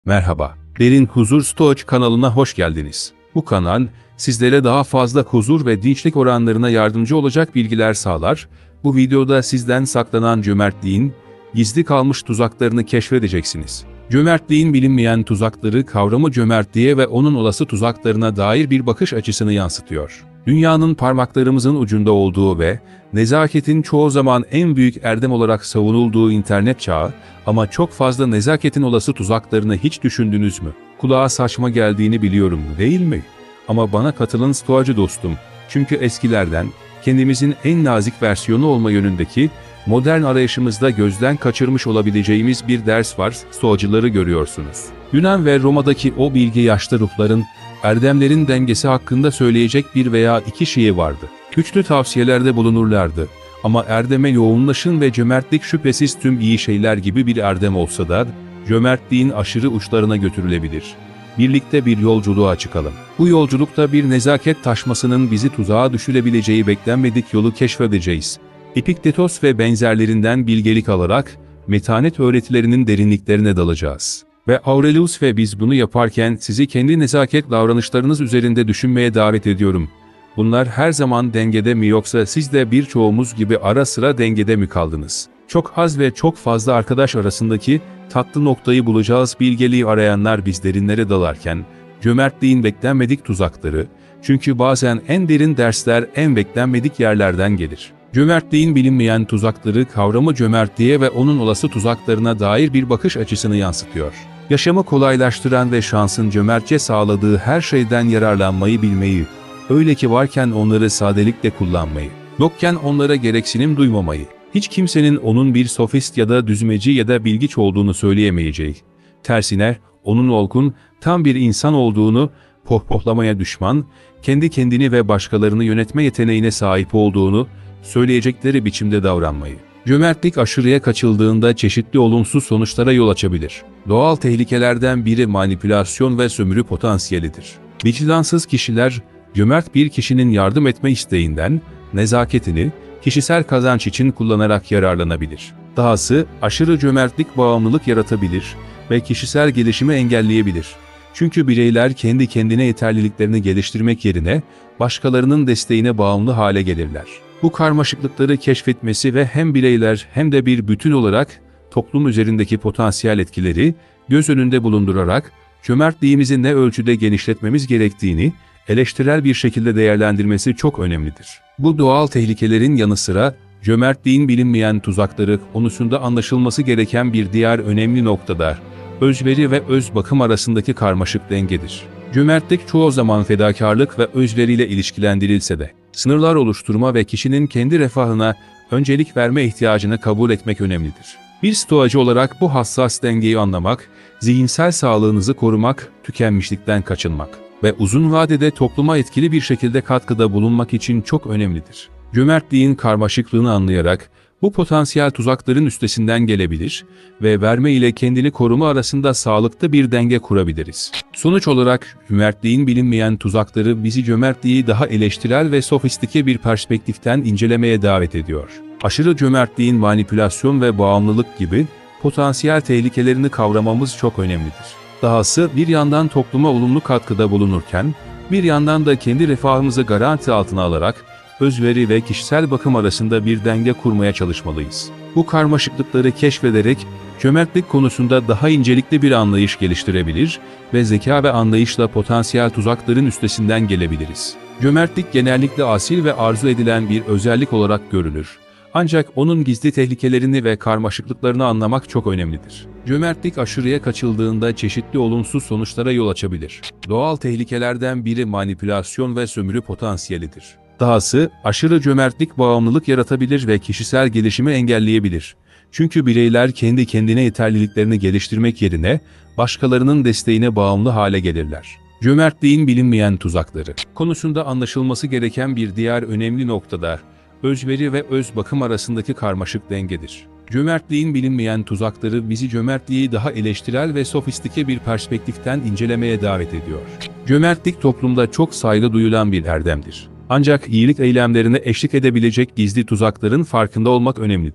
Merhaba, Derin Huzur Stoic kanalına hoş geldiniz. Bu kanal, sizlere daha fazla huzur ve dinçlik oranlarına yardımcı olacak bilgiler sağlar. Bu videoda sizden saklanan cömertliğin, gizli kalmış tuzaklarını keşfedeceksiniz. Cömertliğin bilinmeyen tuzakları kavramı cömertliğe ve onun olası tuzaklarına dair bir bakış açısını yansıtıyor. Dünyanın parmaklarımızın ucunda olduğu ve nezaketin çoğu zaman en büyük erdem olarak savunulduğu internet çağı, ama çok fazla nezaketin olası tuzaklarını hiç düşündünüz mü? Kulağa saçma geldiğini biliyorum, değil mi? Ama bana katılın stoacı dostum. Çünkü eskilerden, kendimizin en nazik versiyonu olma yönündeki modern arayışımızda gözden kaçırmış olabileceğimiz bir ders var. Stoacıları görüyorsunuz. Yunan ve Roma'daki o bilge yaşlı ruhların, erdemlerin dengesi hakkında söyleyecek bir veya iki şeyi vardı. Güçlü tavsiyelerde bulunurlardı. Ama erdeme yoğunlaşın ve cömertlik şüphesiz tüm iyi şeyler gibi bir erdem olsa da, cömertliğin aşırı uçlarına götürülebilir. Birlikte bir yolculuğa çıkalım. Bu yolculukta bir nezaket taşmasının bizi tuzağa düşürebileceği beklenmedik yolu keşfedeceğiz. Epiktetos ve benzerlerinden bilgelik alarak, metanet öğretilerinin derinliklerine dalacağız. Ve Aurelius ve biz bunu yaparken sizi kendi nezaket davranışlarınız üzerinde düşünmeye davet ediyorum. Bunlar her zaman dengede mi, yoksa siz de birçoğumuz gibi ara sıra dengede mi kaldınız? Çok az ve çok fazla arkadaş arasındaki tatlı noktayı bulacağız. Bilgeliği arayanlar biz derinlere dalarken, cömertliğin beklenmedik tuzakları, çünkü bazen en derin dersler en beklenmedik yerlerden gelir. Cömertliğin bilinmeyen tuzakları kavramı cömertliğe ve onun olası tuzaklarına dair bir bakış açısını yansıtıyor. Yaşamı kolaylaştıran ve şansın cömertçe sağladığı her şeyden yararlanmayı bilmeyi, öyle ki varken onları sadelikle kullanmayı, yokken onlara gereksinim duymamayı, hiç kimsenin onun bir sofist ya da düzmeci ya da bilgiç olduğunu söyleyemeyeceği, tersine onun olgun, tam bir insan olduğunu, pohpohlamaya düşman, kendi kendini ve başkalarını yönetme yeteneğine sahip olduğunu söyleyecekleri biçimde davranmayı. Cömertlik aşırıya kaçıldığında çeşitli olumsuz sonuçlara yol açabilir. Doğal tehlikelerden biri manipülasyon ve sömürü potansiyelidir. Vicdansız kişiler, cömert bir kişinin yardım etme isteğinden, nezaketini, kişisel kazanç için kullanarak yararlanabilir. Dahası, aşırı cömertlik bağımlılık yaratabilir ve kişisel gelişimi engelleyebilir. Çünkü bireyler kendi kendine yeterliliklerini geliştirmek yerine, başkalarının desteğine bağımlı hale gelirler. Bu karmaşıklıkları keşfetmesi ve hem bireyler hem de bir bütün olarak toplum üzerindeki potansiyel etkileri göz önünde bulundurarak cömertliğimizi ne ölçüde genişletmemiz gerektiğini eleştirel bir şekilde değerlendirmesi çok önemlidir. Bu doğal tehlikelerin yanı sıra cömertliğin bilinmeyen tuzakları konusunda anlaşılması gereken bir diğer önemli noktada özveri ve öz bakım arasındaki karmaşık dengedir. Cömertlik çoğu zaman fedakarlık ve özveriyle ilişkilendirilse de, sınırlar oluşturma ve kişinin kendi refahına öncelik verme ihtiyacını kabul etmek önemlidir. Bir stoacı olarak bu hassas dengeyi anlamak, zihinsel sağlığınızı korumak, tükenmişlikten kaçınmak ve uzun vadede topluma etkili bir şekilde katkıda bulunmak için çok önemlidir. Cömertliğin karmaşıklığını anlayarak, bu potansiyel tuzakların üstesinden gelebilir ve verme ile kendini koruma arasında sağlıklı bir denge kurabiliriz. Sonuç olarak, cömertliğin bilinmeyen tuzakları bizi cömertliği daha eleştirel ve sofistike bir perspektiften incelemeye davet ediyor. Aşırı cömertliğin manipülasyon ve bağımlılık gibi potansiyel tehlikelerini kavramamız çok önemlidir. Dahası bir yandan topluma olumlu katkıda bulunurken, bir yandan da kendi refahımızı garanti altına alarak, özveri ve kişisel bakım arasında bir denge kurmaya çalışmalıyız. Bu karmaşıklıkları keşfederek, cömertlik konusunda daha incelikli bir anlayış geliştirebilir ve zeka ve anlayışla potansiyel tuzakların üstesinden gelebiliriz. Cömertlik genellikle asil ve arzu edilen bir özellik olarak görülür. Ancak onun gizli tehlikelerini ve karmaşıklıklarını anlamak çok önemlidir. Cömertlik aşırıya kaçıldığında çeşitli olumsuz sonuçlara yol açabilir. Doğal tehlikelerden biri manipülasyon ve sömürü potansiyelidir. Dahası, aşırı cömertlik bağımlılık yaratabilir ve kişisel gelişimi engelleyebilir. Çünkü bireyler kendi kendine yeterliliklerini geliştirmek yerine, başkalarının desteğine bağımlı hale gelirler. Cömertliğin bilinmeyen tuzakları konusunda anlaşılması gereken bir diğer önemli noktada, özveri ve öz bakım arasındaki karmaşık dengedir. Cömertliğin bilinmeyen tuzakları bizi cömertliği daha eleştirel ve sofistike bir perspektiften incelemeye davet ediyor. Cömertlik toplumda çok saygı duyulan bir erdemdir. Ancak iyilik eylemlerine eşlik edebilecek gizli tuzakların farkında olmak önemlidir.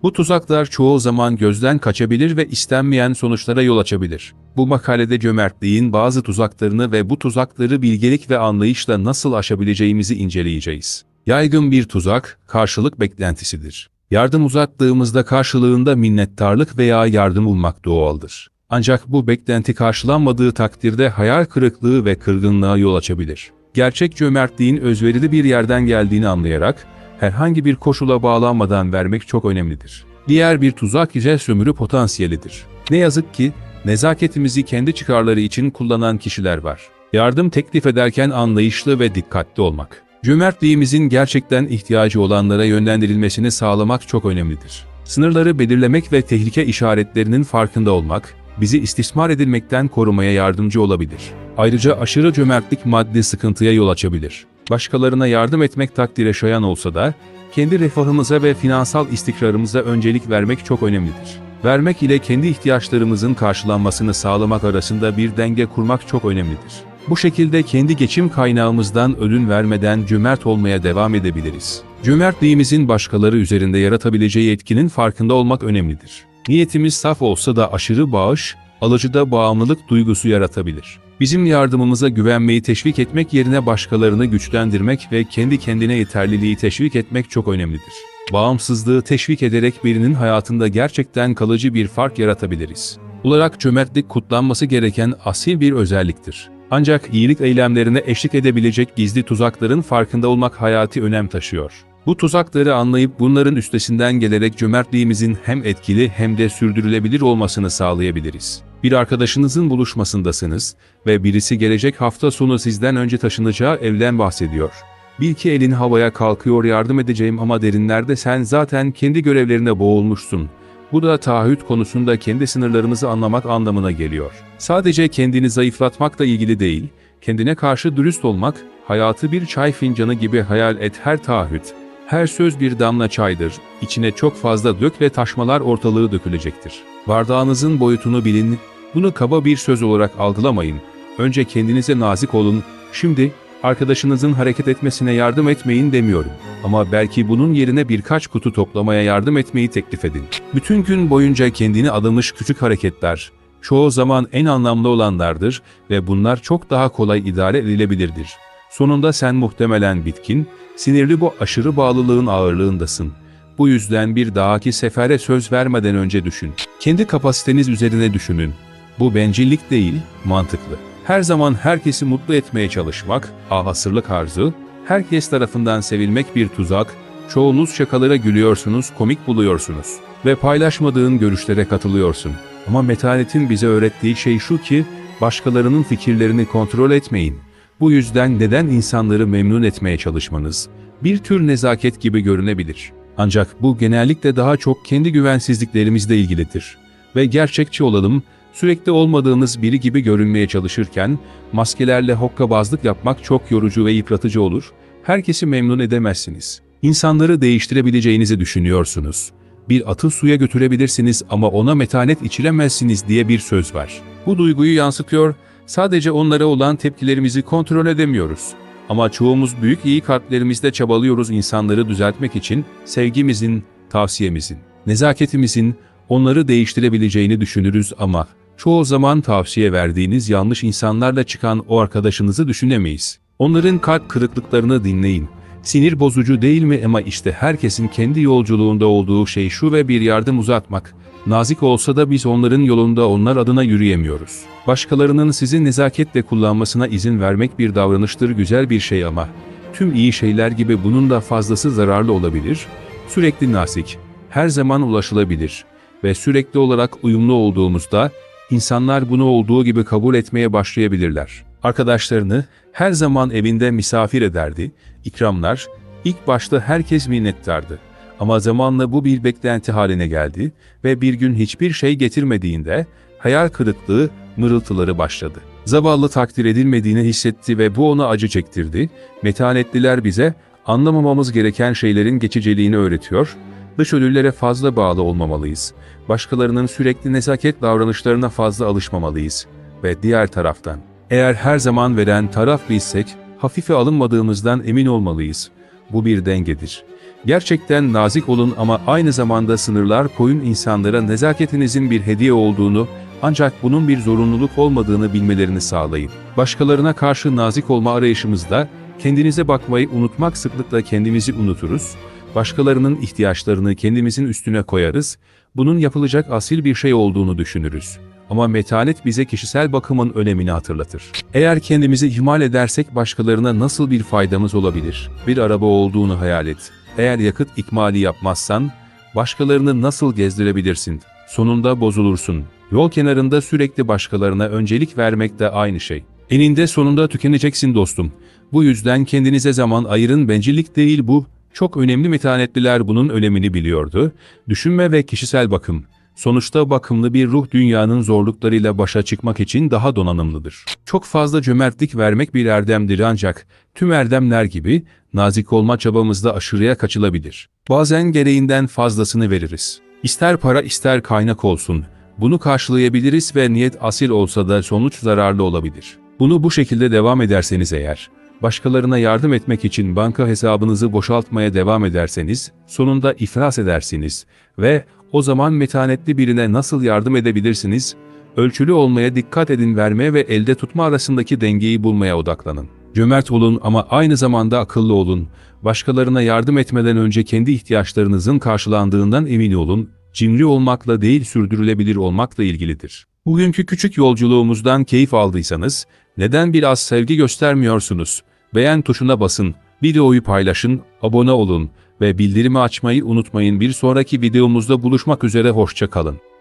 Bu tuzaklar çoğu zaman gözden kaçabilir ve istenmeyen sonuçlara yol açabilir. Bu makalede cömertliğin bazı tuzaklarını ve bu tuzakları bilgelik ve anlayışla nasıl aşabileceğimizi inceleyeceğiz. Yaygın bir tuzak, karşılık beklentisidir. Yardım uzattığımızda karşılığında minnettarlık veya yardım bulmak doğaldır. Ancak bu beklenti karşılanmadığı takdirde hayal kırıklığı ve kırgınlığa yol açabilir. Gerçek cömertliğin özverili bir yerden geldiğini anlayarak, herhangi bir koşula bağlanmadan vermek çok önemlidir. Diğer bir tuzak ise sömürü potansiyelidir. Ne yazık ki, nezaketimizi kendi çıkarları için kullanan kişiler var. Yardım teklif ederken anlayışlı ve dikkatli olmak. Cömertliğimizin gerçekten ihtiyacı olanlara yönlendirilmesini sağlamak çok önemlidir. Sınırları belirlemek ve tehlike işaretlerinin farkında olmak, bizi istismar edilmekten korumaya yardımcı olabilir. Ayrıca aşırı cömertlik maddi sıkıntıya yol açabilir. Başkalarına yardım etmek takdire şayan olsa da, kendi refahımıza ve finansal istikrarımıza öncelik vermek çok önemlidir. Vermek ile kendi ihtiyaçlarımızın karşılanmasını sağlamak arasında bir denge kurmak çok önemlidir. Bu şekilde kendi geçim kaynağımızdan ödün vermeden cömert olmaya devam edebiliriz. Cömertliğimizin başkaları üzerinde yaratabileceği etkinin farkında olmak önemlidir. Niyetimiz saf olsa da aşırı bağış, alıcıda bağımlılık duygusu yaratabilir. Bizim yardımımıza güvenmeyi teşvik etmek yerine başkalarını güçlendirmek ve kendi kendine yeterliliği teşvik etmek çok önemlidir. Bağımsızlığı teşvik ederek birinin hayatında gerçekten kalıcı bir fark yaratabiliriz. Olarak cömertlik kutlanması gereken asil bir özelliktir. Ancak iyilik eylemlerine eşlik edebilecek gizli tuzakların farkında olmak hayati önem taşıyor. Bu tuzakları anlayıp bunların üstesinden gelerek cömertliğimizin hem etkili hem de sürdürülebilir olmasını sağlayabiliriz. Bir arkadaşınızın buluşmasındasınız ve birisi gelecek hafta sonu sizden önce taşınacağı evden bahsediyor. Bil ki elin havaya kalkıyor, yardım edeceğim ama derinlerde sen zaten kendi görevlerine boğulmuşsun. Bu da taahhüt konusunda kendi sınırlarımızı anlamak anlamına geliyor. Sadece kendini zayıflatmakla ilgili değil, kendine karşı dürüst olmak, hayatı bir çay fincanı gibi hayal et. Her taahhüt, her söz bir damla çaydır, içine çok fazla dök ve taşmalar ortalığı dökülecektir. Bardağınızın boyutunu bilin, bunu kaba bir söz olarak algılamayın. Önce kendinize nazik olun, şimdi arkadaşınızın hareket etmesine yardım etmeyin demiyorum. Ama belki bunun yerine birkaç kutu toplamaya yardım etmeyi teklif edin. Bütün gün boyunca kendini adamış küçük hareketler, çoğu zaman en anlamlı olanlardır ve bunlar çok daha kolay idare edilebilirdir. Sonunda sen muhtemelen bitkin, sinirli bu aşırı bağlılığın ağırlığındasın. Bu yüzden bir dahaki sefere söz vermeden önce düşün. Kendi kapasiteniz üzerine düşünün. Bu bencillik değil, mantıklı. Her zaman herkesi mutlu etmeye çalışmak, ahasırlık arzu, herkes tarafından sevilmek bir tuzak, çoğunuz şakalara gülüyorsunuz, komik buluyorsunuz ve paylaşmadığın görüşlere katılıyorsun. Ama metanetin bize öğrettiği şey şu ki, başkalarının fikirlerini kontrol etmeyin. Bu yüzden neden insanları memnun etmeye çalışmanız, bir tür nezaket gibi görünebilir. Ancak bu genellikle daha çok kendi güvensizliklerimizle ilgilidir. Ve gerçekçi olalım, sürekli olmadığınız biri gibi görünmeye çalışırken, maskelerle hokkabazlık yapmak çok yorucu ve yıpratıcı olur, herkesi memnun edemezsiniz. İnsanları değiştirebileceğinizi düşünüyorsunuz. Bir atı suya götürebilirsiniz ama ona metanet içiremezsiniz diye bir söz var. Bu duyguyu yansıtıyor, sadece onlara olan tepkilerimizi kontrol edemiyoruz. Ama çoğumuz büyük iyi kalplerimizle çabalıyoruz insanları düzeltmek için, sevgimizin, tavsiyemizin, nezaketimizin onları değiştirebileceğini düşünürüz ama çoğu zaman tavsiye verdiğiniz yanlış insanlarla çıkan o arkadaşınızı düşünemeyiz. Onların kalp kırıklıklarını dinleyin. Sinir bozucu değil mi ama işte herkesin kendi yolculuğunda olduğu şey şu ve bir yardım uzatmak. Nazik olsa da biz onların yolunda onlar adına yürüyemiyoruz. Başkalarının sizi nezaketle kullanmasına izin vermek bir davranıştır, güzel bir şey ama tüm iyi şeyler gibi bunun da fazlası zararlı olabilir. Sürekli nazik, her zaman ulaşılabilir ve sürekli olarak uyumlu olduğumuzda insanlar bunu olduğu gibi kabul etmeye başlayabilirler. Arkadaşlarını her zaman evinde misafir ederdi, ikramlar, ilk başta herkes minnettardı. Ama zamanla bu bir beklenti haline geldi ve bir gün hiçbir şey getirmediğinde hayal kırıklığı, mırıltıları başladı. Zavallı takdir edilmediğini hissetti ve bu ona acı çektirdi. Metanetliler bize anlamamamız gereken şeylerin geçiciliğini öğretiyor, dışölülere fazla bağlı olmamalıyız, başkalarının sürekli nezaket davranışlarına fazla alışmamalıyız ve diğer taraftan, eğer her zaman veren taraf bizsek, hafife alınmadığımızdan emin olmalıyız. Bu bir dengedir. Gerçekten nazik olun ama aynı zamanda sınırlar koyun, insanlara nezaketinizin bir hediye olduğunu, ancak bunun bir zorunluluk olmadığını bilmelerini sağlayın. Başkalarına karşı nazik olma arayışımızda kendinize bakmayı unutmak, sıklıkla kendimizi unuturuz, başkalarının ihtiyaçlarını kendimizin üstüne koyarız, bunun yapılacak asil bir şey olduğunu düşünürüz. Ama metanet bize kişisel bakımın önemini hatırlatır. Eğer kendimizi ihmal edersek başkalarına nasıl bir faydamız olabilir? Bir araba olduğunu hayal et. Eğer yakıt ikmali yapmazsan, başkalarını nasıl gezdirebilirsin? Sonunda bozulursun. Yol kenarında sürekli başkalarına öncelik vermek de aynı şey. Eninde sonunda tükeneceksin dostum. Bu yüzden kendinize zaman ayırın, bencillik değil bu. Çok önemli, metanetliler bunun önemini biliyordu. Düşünme ve kişisel bakım. Sonuçta bakımlı bir ruh dünyanın zorluklarıyla başa çıkmak için daha donanımlıdır. Çok fazla cömertlik vermek bir erdemdir, ancak tüm erdemler gibi nazik olma çabamızda aşırıya kaçılabilir. Bazen gereğinden fazlasını veririz. İster para ister kaynak olsun, bunu karşılayabiliriz ve niyet asil olsa da sonuç zararlı olabilir. Bunu bu şekilde devam ederseniz eğer, başkalarına yardım etmek için banka hesabınızı boşaltmaya devam ederseniz, sonunda iflas edersiniz ve o zaman metanetli birine nasıl yardım edebilirsiniz? Ölçülü olmaya dikkat edin, verme ve elde tutma arasındaki dengeyi bulmaya odaklanın. Cömert olun ama aynı zamanda akıllı olun. Başkalarına yardım etmeden önce kendi ihtiyaçlarınızın karşılandığından emin olun. Cimri olmakla değil, sürdürülebilir olmakla ilgilidir. Bugünkü küçük yolculuğumuzdan keyif aldıysanız, neden biraz sevgi göstermiyorsunuz? Beğen tuşuna basın, videoyu paylaşın, abone olun ve bildirimi açmayı unutmayın. Bir sonraki videomuzda buluşmak üzere, hoşça kalın.